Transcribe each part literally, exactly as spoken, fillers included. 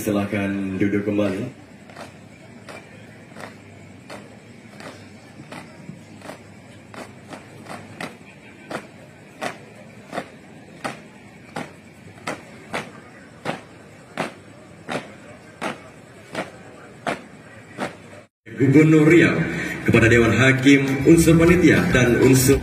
Silakan duduk kembali. Gubernur Riau, kepada Dewan Hakim, unsur panitia dan unsur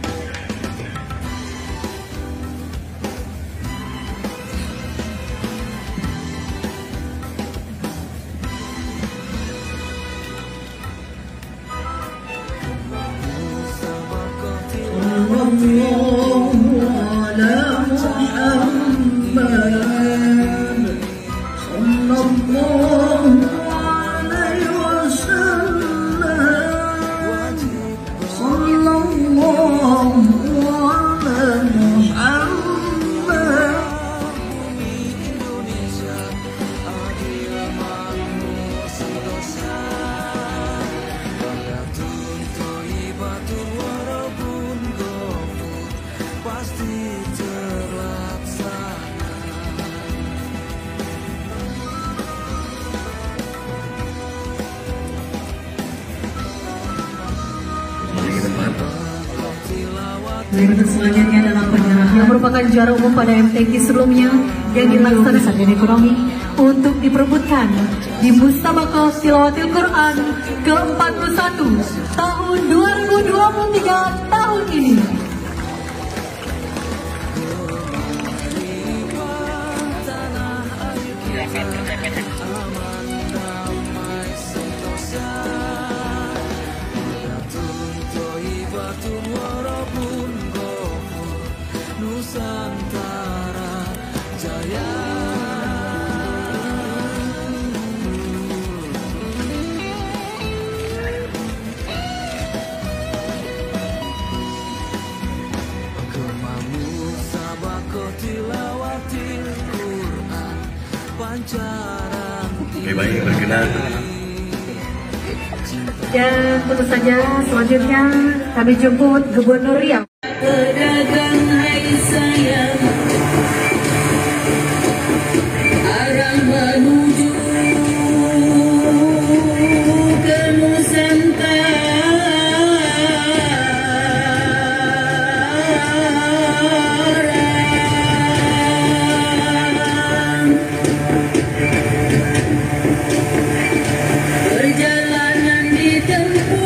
Berikut selanjutnya adalah penyerahan yang merupakan juara umum pada M T Q sebelumnya yang dilaksanakan dan ekonomi untuk diperebutkan di Musabaqah Tilawatil Quran ke empat puluh satu tahun dua ribu dua puluh tiga tahun ini. Nusantara Jaya. Kemamu sabako tilawatil Quran pancaran. Oke, baik, berkenan. Dan tentu saja selanjutnya kami jemput Gubernur Riau. Pedagang hai sayang, arah menuju ke Nusantara. Perjalanan ditempuh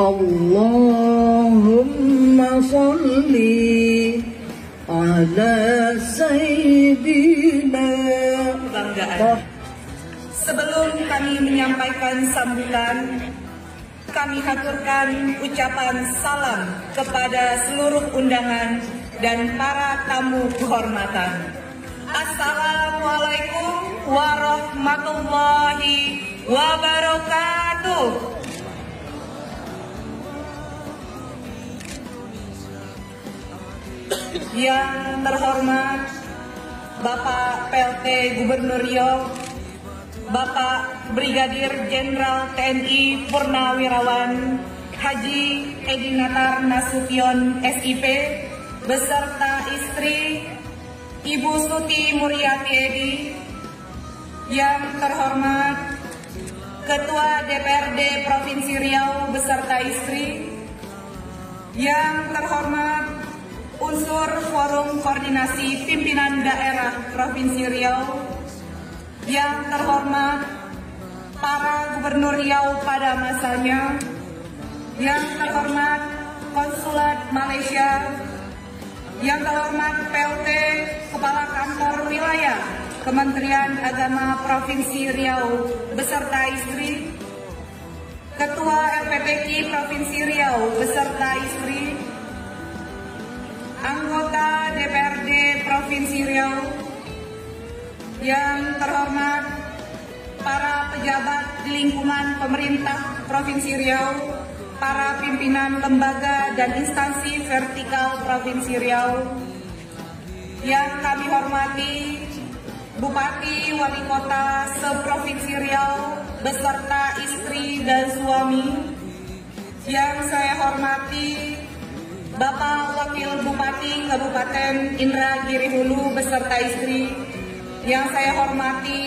Allahumma sholli ala sayyidina. Kebanggaan. Sebelum kami menyampaikan sambutan, kami haturkan ucapan salam kepada seluruh undangan dan para tamu kehormatan. Assalamualaikum warahmatullahi wabarakatuh. Yang terhormat Bapak P L T Gubernur Riau, Bapak Brigadir Jenderal T N I Purnawirawan Haji Edi Natar Nasution S I P beserta istri Ibu Suti Muryati Edi. Yang terhormat Ketua D P R D Provinsi Riau beserta istri. Yang terhormat unsur Forum Koordinasi Pimpinan Daerah Provinsi Riau. Yang terhormat para Gubernur Riau pada masanya. Yang terhormat Konsulat Malaysia. Yang terhormat P L T Kepala Kantor Wilayah Kementerian Agama Provinsi Riau beserta istri. Ketua R P P K I Provinsi Riau beserta istri. Anggota D P R D Provinsi Riau. Yang terhormat para pejabat di lingkungan pemerintah Provinsi Riau, para pimpinan lembaga dan instansi vertikal Provinsi Riau. Yang kami hormati Bupati Wali Kota se-Provinsi Riau beserta istri dan suami. Yang saya hormati Bapak Wakil Bupati Kabupaten Indragiri Hulu beserta istri. Yang saya hormati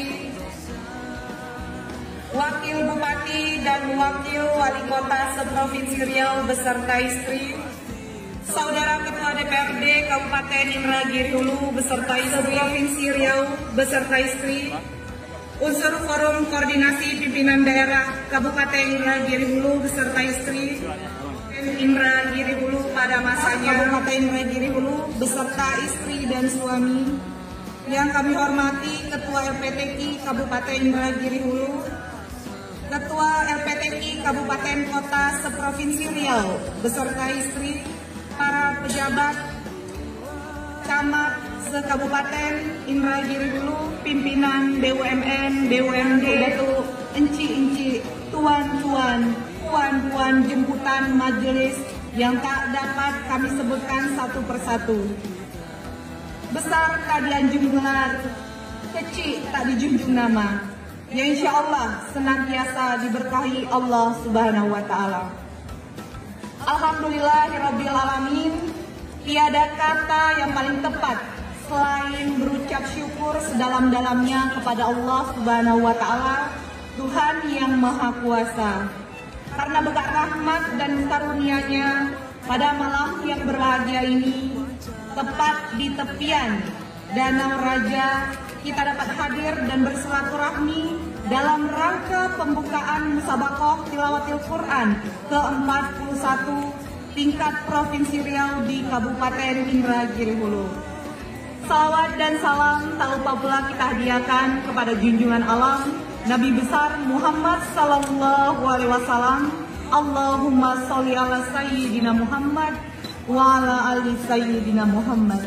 Wakil Bupati dan Wakil Wali Kota se-Provinsi Riau beserta istri. Saudara Ketua D P R D Kabupaten Indragiri Hulu beserta istri. Provinsi Riau beserta istri. Unsur Forum Koordinasi Pimpinan Daerah Kabupaten Indragiri Hulu beserta istri. Indragiri Hulu pada masanya. Kabupaten Indragiri Hulu beserta istri dan suami. Yang kami hormati Ketua R P T K I Kabupaten Indragiri Hulu, Ketua R P T K I Kabupaten Kota se-Provinsi Riau beserta istri, para pejabat camat se-Kabupaten Indragiri Hulu, pimpinan B U M N, B U M D, Datuk enci-enci, tuan-tuan, puan-puan jemputan majelis yang tak dapat kami sebutkan satu persatu. Besar tak dianjung gelar, kecil tak dijunjung nama. Ya insya Allah senantiasa diberkahi Allah Subhanahu Wa Taala. Alhamdulillahirabbil alamin. Tiada kata yang paling tepat selain berucap syukur sedalam-dalamnya kepada Allah Subhanahu Wa Taala, Tuhan yang Maha Kuasa. Karena berkat rahmat dan karunia-Nya pada malam yang berbahagia ini, tepat di tepian Danau Raja, kita dapat hadir dan bersilaturahmi dalam rangka pembukaan Musabaqah Tilawatil Quran ke empat puluh satu tingkat Provinsi Riau di Kabupaten Indragiri Hulu. Salawat dan salam tak lupa pula kita hadiahkan kepada junjungan alam Nabi besar Muhammad Sallallahu Alaihi Wasallam. Allahumma sholli ala Sayyidina Muhammad wa ala ali Sayyidina Muhammad.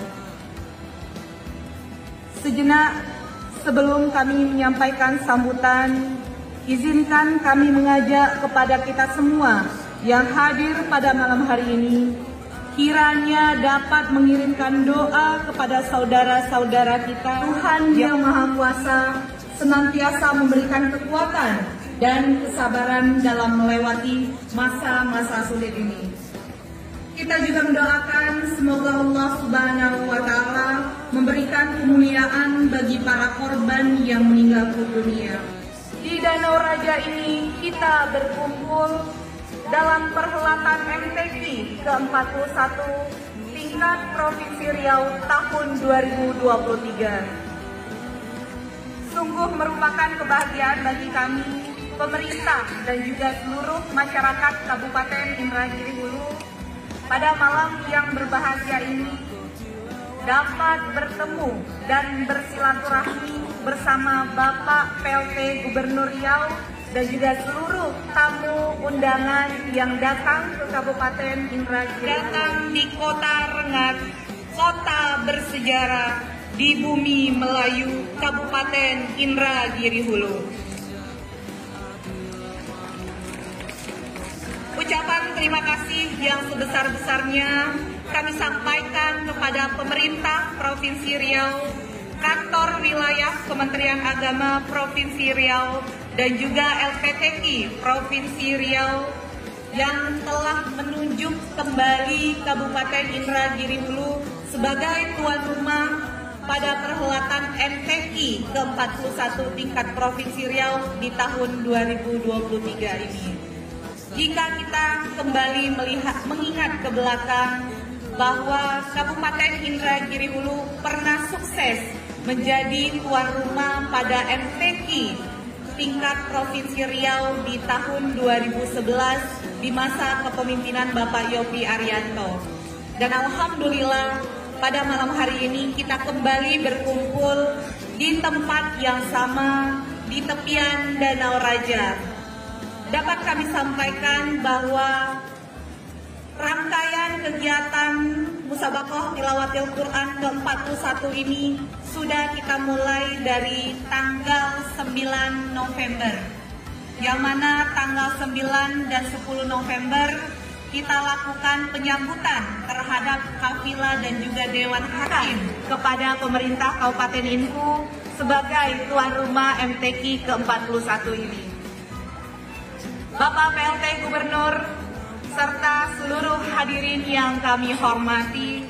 Sejenak sebelum kami menyampaikan sambutan, izinkan kami mengajak kepada kita semua yang hadir pada malam hari ini, kiranya dapat mengirimkan doa kepada saudara-saudara kita. Tuhan yang Maha Kuasa senantiasa memberikan kekuatan dan kesabaran dalam melewati masa-masa sulit ini. Kita juga mendoakan semoga Allah Subhanahu Wa Taala memberikan kemuliaan bagi para korban yang meninggal dunia. Di Danau Raja ini kita berkumpul dalam perhelatan M T Q ke empat puluh satu tingkat Provinsi Riau tahun dua ribu dua puluh tiga. Sungguh merupakan kebahagiaan bagi kami pemerintah dan juga seluruh masyarakat Kabupaten Indragiri Hulu pada malam yang berbahagia ini dapat bertemu dan bersilaturahmi bersama Bapak P L T Gubernur Riau dan juga seluruh tamu undangan yang datang ke Kabupaten Indragiri. Datang di Kota Rengat, kota bersejarah di bumi Melayu, Kabupaten Indragiri Hulu. Ucapan terima kasih yang sebesar-besarnya kami sampaikan kepada pemerintah Provinsi Riau, kantor wilayah Kementerian Agama Provinsi Riau, dan juga L P T K I Provinsi Riau yang telah menunjuk kembali Kabupaten Indragiri Hulu sebagai tuan rumah pada perhelatan M T Q I ke empat puluh satu tingkat Provinsi Riau di tahun dua ribu dua puluh tiga ini. Jika kita kembali melihat mengingat ke belakang bahwa Kabupaten Indragiri Hulu pernah sukses menjadi tuan rumah pada M T Q I tingkat Provinsi Riau di tahun dua ribu sebelas di masa kepemimpinan Bapak Yovie Arianto. Dan alhamdulillah pada malam hari ini kita kembali berkumpul di tempat yang sama di tepian Danau Raja. Dapat kami sampaikan bahwa rangkaian kegiatan Musabaqah Tilawatil Quran ke empat puluh satu ini sudah kita mulai dari tanggal sembilan November, yang mana tanggal sembilan dan sepuluh November kita lakukan penyambutan terhadap kafilah dan juga Dewan Hakim kepada pemerintah Kabupaten Inhu sebagai tuan rumah M T Q I ke empat puluh satu ini. Bapak P L T Gubernur serta seluruh hadirin yang kami hormati,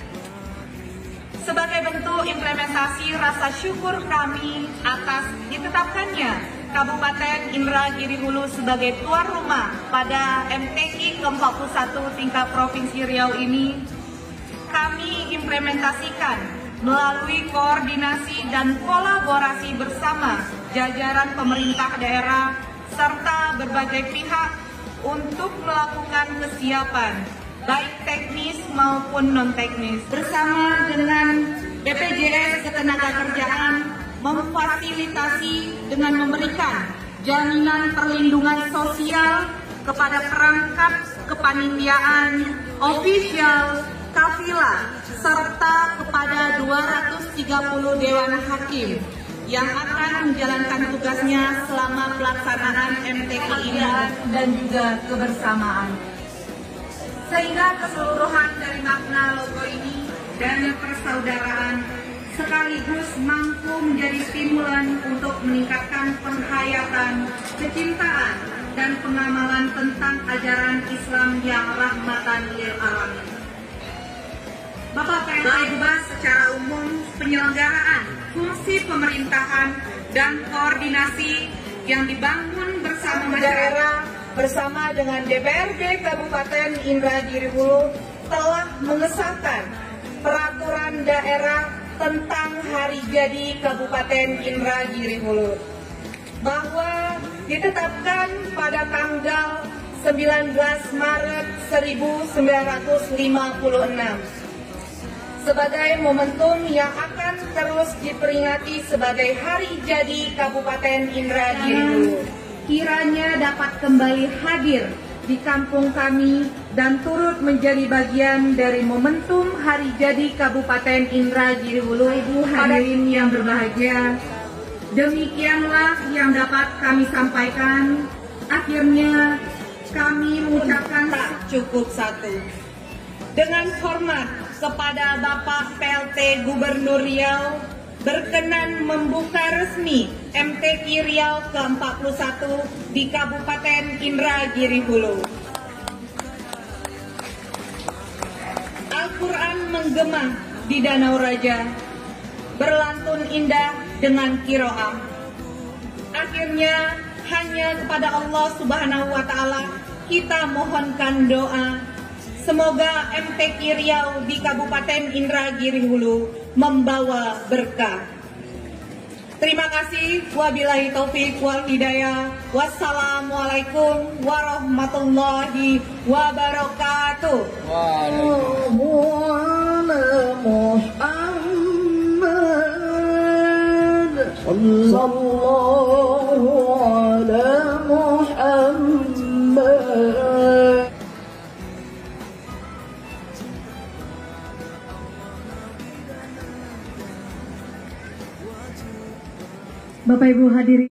sebagai bentuk implementasi rasa syukur kami atas ditetapkannya Kabupaten Indragiri Hulu sebagai tuan rumah pada M T Q I ke empat puluh satu tingkat Provinsi Riau ini, kami implementasikan melalui koordinasi dan kolaborasi bersama jajaran pemerintah daerah serta berbagai pihak untuk melakukan kesiapan baik teknis maupun non-teknis bersama dengan B P J S Ketenagakerjaan memfasilitasi dengan memberikan jaminan perlindungan sosial kepada perangkat kepanitiaan, ofisial, kafilah, serta kepada dua ratus tiga puluh Dewan Hakim yang akan menjalankan tugasnya selama pelaksanaan M T Q I ini dan juga kebersamaan. Sehingga keseluruhan dari makna logo ini dan persaudaraan sekaligus mampu menjadi stimulan untuk meningkatkan penghayatan, kecintaan, dan pengamalan tentang ajaran Islam yang rahmatan lil alamin. Bapak P L T membahas secara umum penyelenggaraan fungsi pemerintahan dan koordinasi yang dibangun bersama daerah bersama dengan D P R D Kabupaten Indragiri Hulu telah mengesahkan peraturan daerah tentang hari jadi Kabupaten Indragiri Hulu, bahwa ditetapkan pada tanggal sembilan belas Maret seribu sembilan ratus lima puluh enam sebagai momentum yang akan terus diperingati sebagai hari jadi Kabupaten Indragiri Hulu. Kiranya dapat kembali hadir di kampung kami dan turut menjadi bagian dari momentum hari jadi Kabupaten Indragiri Hulu. Ibu hadirin yang berbahagia, demikianlah yang dapat kami sampaikan. Akhirnya kami mengucapkan tak cukup satu. Dengan hormat kepada Bapak P L T Gubernur Riau berkenan membuka resmi M T Q I Riau ke empat puluh satu di Kabupaten Indragiri Hulu. Al-Quran menggema di Danau Raja, berlantun indah dengan kiroah. Akhirnya hanya kepada Allah Subhanahu wa Ta'ala kita mohonkan doa. Semoga M T Q I Riau di Kabupaten Indragiri Hulu membawa berkah. Terima kasih. Wabillahi taufik wal hidayah. Wassalamualaikum warahmatullahi wabarakatuh. Sallallahu ala Muhammad. Bapak Ibu hadirin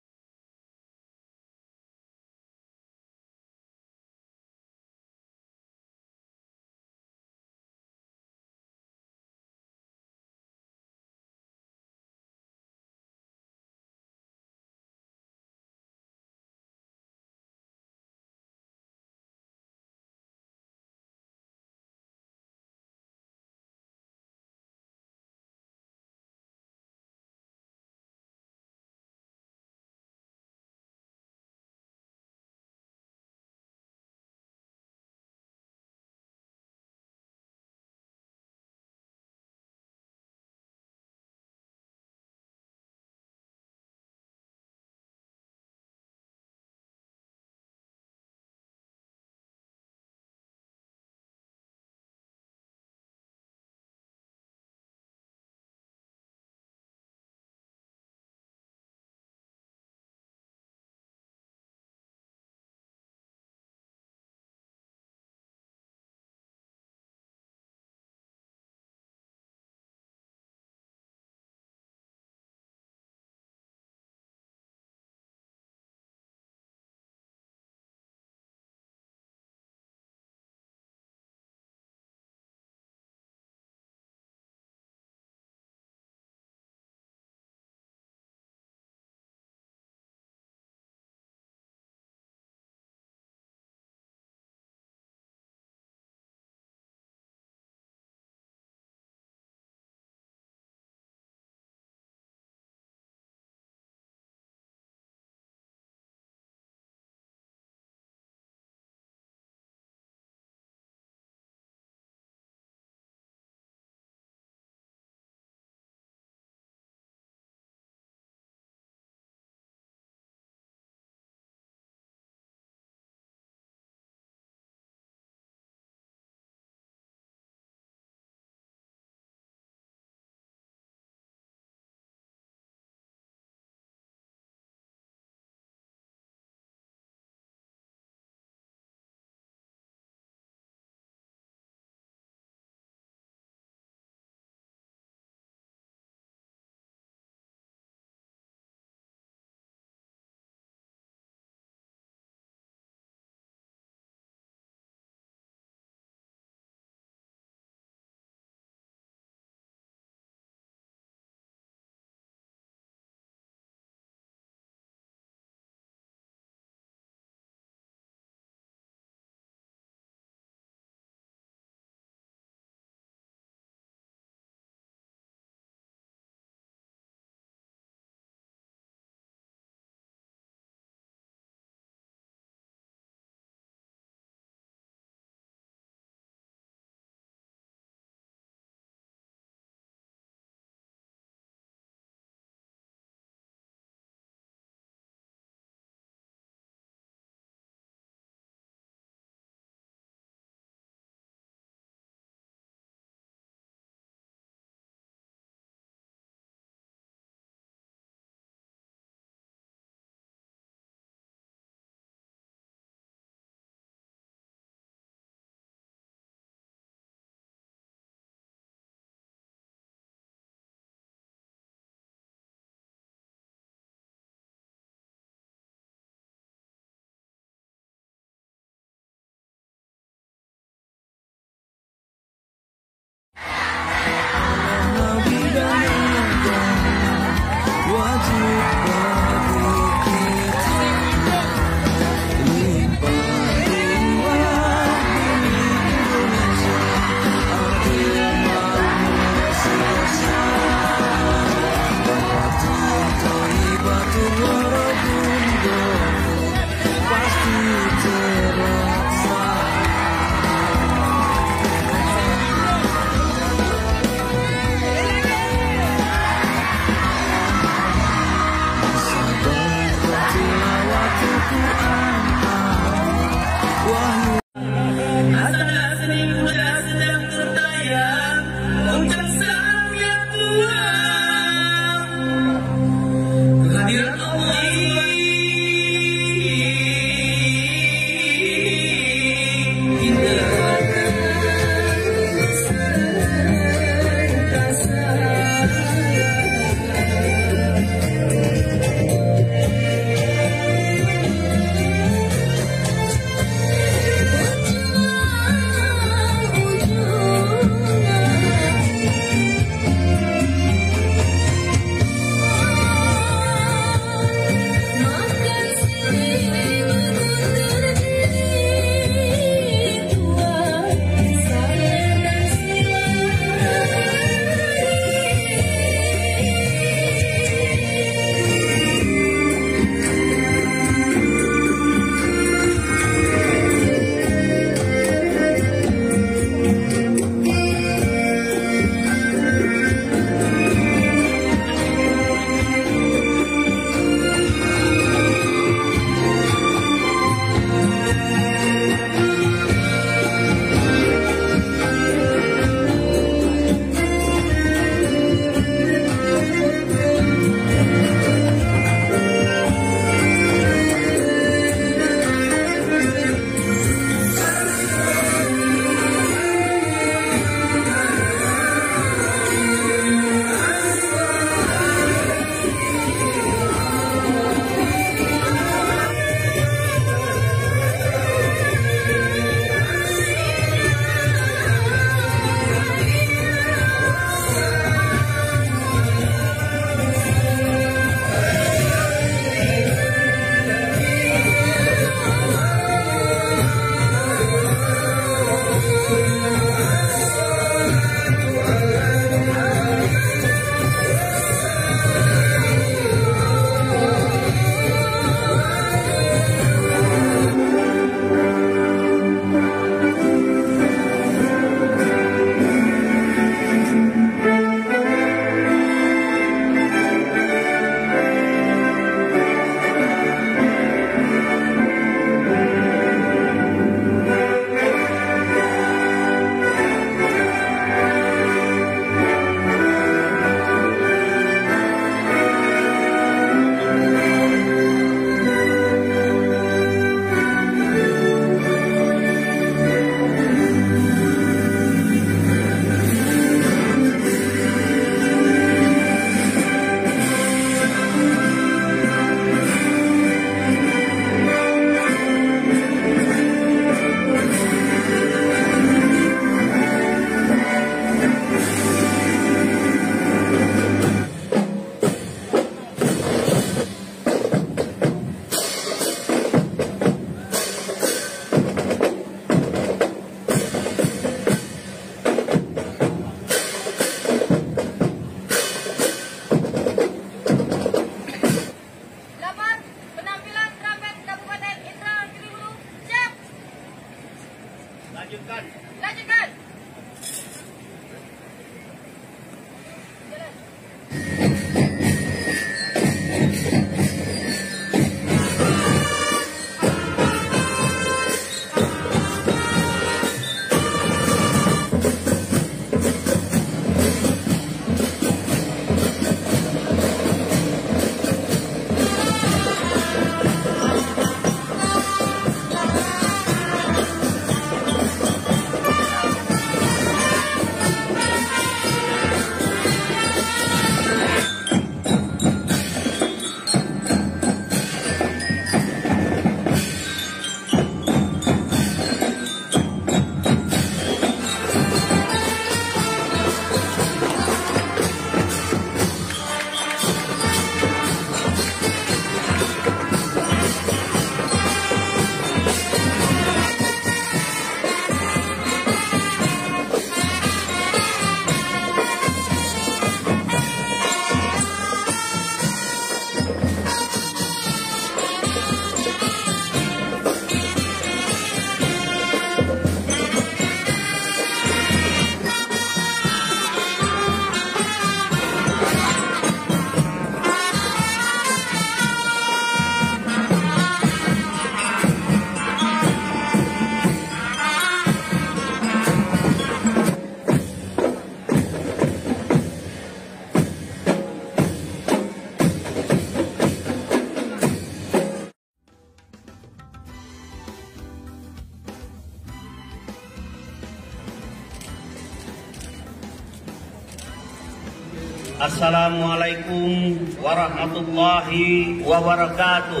Assalamualaikum warahmatullahi wabarakatuh.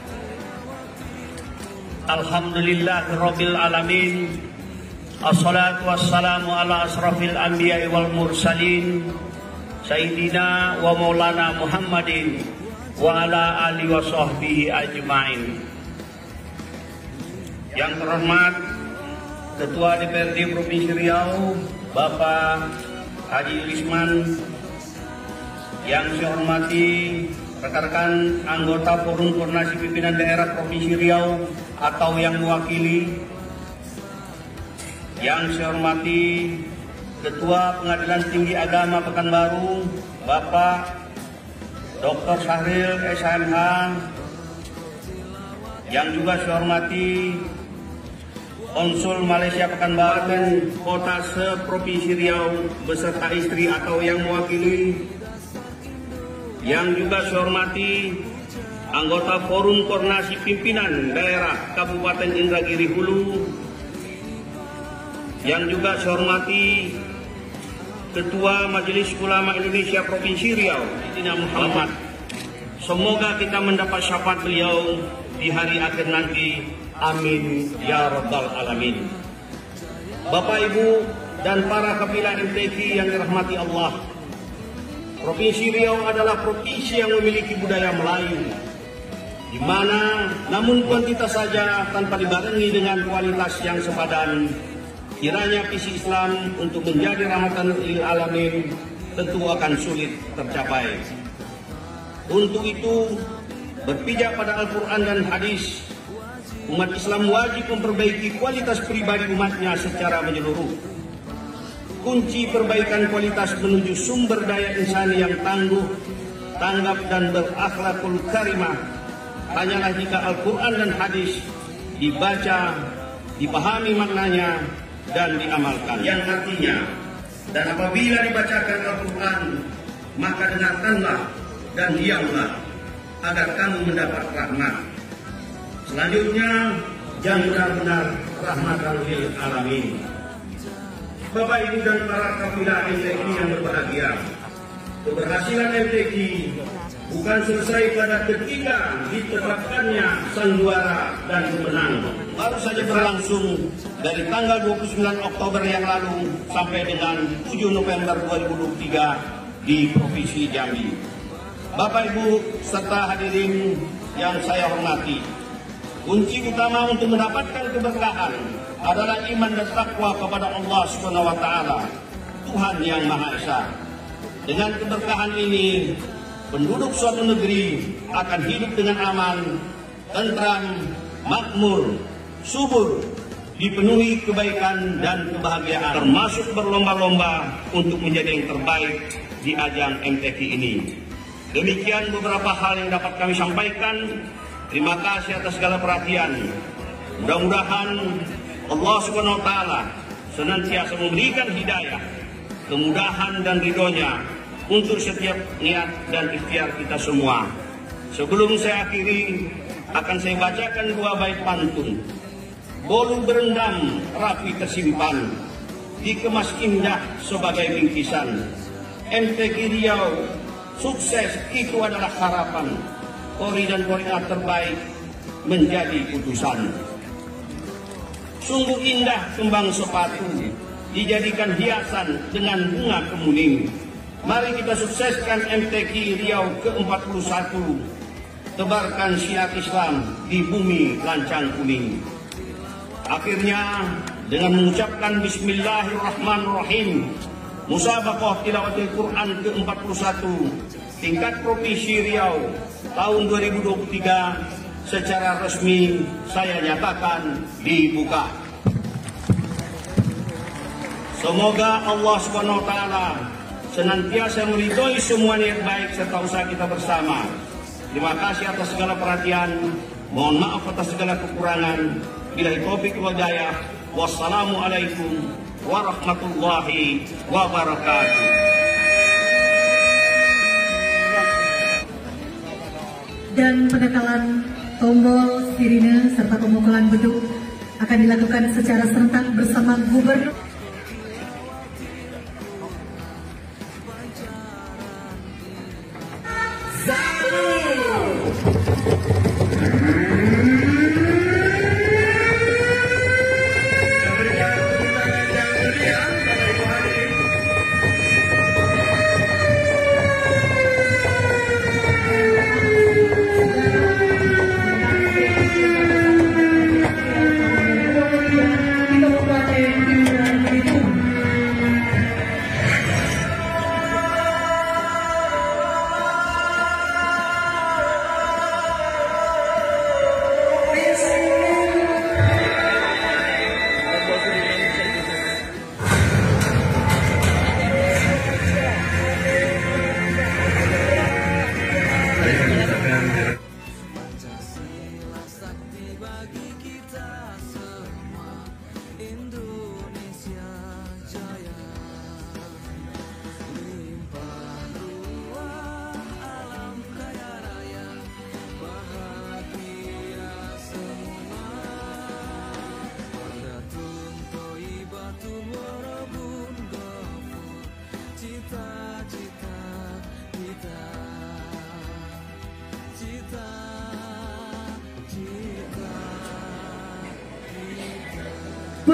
Alhamdulillahirabbil alamin. Assalatu wassalamu ala asrafil anbiya'i wal mursalin Sayyidina wa maulana Muhammadin wa ala alihi wa sahbihi ajma'in. Yang terhormat Ketua D P R D Provinsi Riau Bapak Haji Yulisman, yang saya hormati rekan-rekan anggota Forum Koordinasi Pimpinan Daerah Provinsi Riau atau yang mewakili, yang saya hormati Ketua Pengadilan Tinggi Agama Pekanbaru Bapak Doktor Syahril S M H, yang juga saya hormati Konsul Malaysia Pekanbaru dan Kota Seprovinsi Riau beserta istri atau yang mewakili, yang juga saya hormati anggota Forum Koordinasi Pimpinan Daerah Kabupaten Indragiri Hulu, yang juga saya hormati Ketua Majelis Ulama Indonesia Provinsi Riau Sayyidina Muhammad. Semoga kita mendapat syafaat beliau di hari akhir nanti. Amin ya rabbal alamin. Bapak Ibu dan para kabilah M T Q yang dirahmati Allah, Provinsi Riau adalah provinsi yang memiliki budaya Melayu, di mana namun kuantitas saja tanpa dibarengi dengan kualitas yang sepadan, kiranya visi Islam untuk menjadi rahmatan lil alamin tentu akan sulit tercapai. Untuk itu, berpijak pada Al-Quran dan hadis, umat Islam wajib memperbaiki kualitas pribadi umatnya secara menyeluruh. Kunci perbaikan kualitas menuju sumber daya insani yang tangguh, tanggap dan berakhlakul karimah hanyalah jika Al-Quran dan hadis dibaca, dipahami maknanya, dan diamalkan. Yang artinya, dan apabila dibacakan Al-Quran, maka dengarkanlah dan diamlah agar kamu mendapat rahmat. Selanjutnya, yang benar-benar rahmatan lil alamin. Bapak Ibu dan para kabilah M T Q yang berbahagia, keberhasilan M T Q bukan selesai pada ketika ditetapkannya sang juara dan pemenang. Baru saja berlangsung dari tanggal dua puluh sembilan Oktober yang lalu sampai dengan tujuh November dua ribu dua puluh tiga di Provinsi Jambi. Bapak Ibu serta hadirin yang saya hormati, kunci utama untuk mendapatkan keberkahan adalah iman dan takwa kepada Allah Subhanahu wa taala, Tuhan yang Maha Esa. Dengan keberkahan ini, penduduk suatu negeri akan hidup dengan aman, tentram, makmur, subur, dipenuhi kebaikan dan kebahagiaan, termasuk berlomba-lomba untuk menjadi yang terbaik di ajang M T Q ini. Demikian beberapa hal yang dapat kami sampaikan. Terima kasih atas segala perhatian. Mudah-mudahan Allah Subhanahu wa taala senantiasa memberikan hidayah, kemudahan dan ridhonya untuk setiap niat dan ikhtiar kita semua. Sebelum saya akhiri, akan saya bacakan dua bait pantun. Bolu berendam rapi tersimpan, dikemas indah sebagai bingkisan. M T Q Riau sukses itu adalah harapan. Polri dan Polri terbaik menjadi putusan. Sungguh indah kembang sepatu dijadikan hiasan dengan bunga kemuning. Mari kita sukseskan M T Q Riau ke empat puluh satu. Tebarkan syiar Islam di bumi lancang kuning. Akhirnya dengan mengucapkan Bismillahirrahmanirrahim, Musabaqah Tilawatil Quran ke empat puluh satu tingkat Provinsi Riau tahun dua ribu dua puluh tiga secara resmi saya nyatakan dibuka. Semoga Allah Subhanahu wa taala senantiasa meridhoi semua niat baik serta usaha kita bersama. Terima kasih atas segala perhatian. Mohon maaf atas segala kekurangan. Billahi taufiq wal hidayah. Wassalamualaikum warahmatullahi wabarakatuh. Dan penekalan tombol sirine serta pemukulan beduk akan dilakukan secara serentak bersama Gubernur.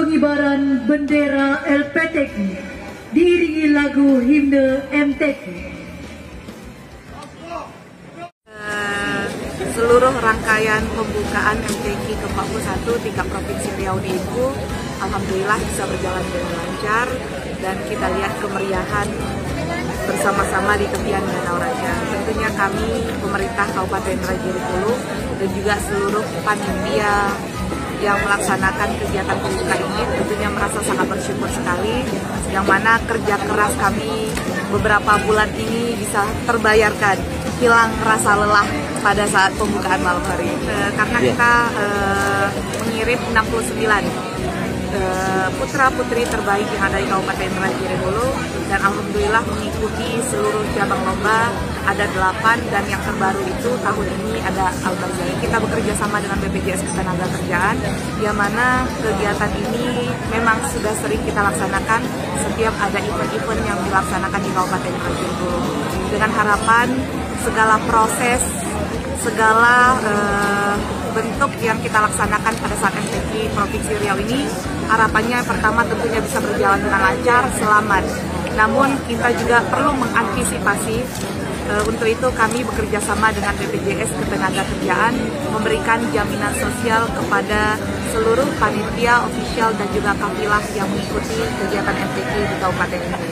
pengibaran bendera L P T Q diiringi lagu himne M T Q. Seluruh rangkaian pembukaan M T Q ke empat puluh satu tingkat Provinsi Riau di Ibu, alhamdulillah bisa berjalan dengan lancar dan kita lihat kemeriahan bersama-sama di tepian Danau Raja. Tentunya kami, pemerintah Kabupaten Rajuri Hulu dan juga seluruh panitia yang melaksanakan kegiatan pembuka ini tentunya merasa sangat bersyukur sekali, yang mana kerja keras kami beberapa bulan ini bisa terbayarkan, hilang rasa lelah pada saat pembukaan malam hari. E, karena kita e, mengirim enam puluh sembilan e, putra-putri terbaik yang ada di Kabupaten Rajuri Hulu dan alhamdulillah mengikuti seluruh cabang lomba, ada delapan dan yang terbaru itu tahun ini ada Al-Bazari. Kita bekerja sama dengan B P J S Ketenagakerjaan, yang mana kegiatan ini memang sudah sering kita laksanakan setiap ada event-event yang dilaksanakan di Kabupaten Rajuri Hulu. Dengan harapan segala proses, segala uh, bentuk yang kita laksanakan pada saat M T Q Provinsi Riau ini, harapannya pertama tentunya bisa berjalan dengan lancar, selamat. Namun kita juga perlu mengantisipasi. Uh, untuk itu kami bekerja sama dengan B P J S Ketenagakerjaan memberikan jaminan sosial kepada seluruh panitia, ofisial dan juga kafilah yang mengikuti kegiatan M T Q di Kabupaten ini.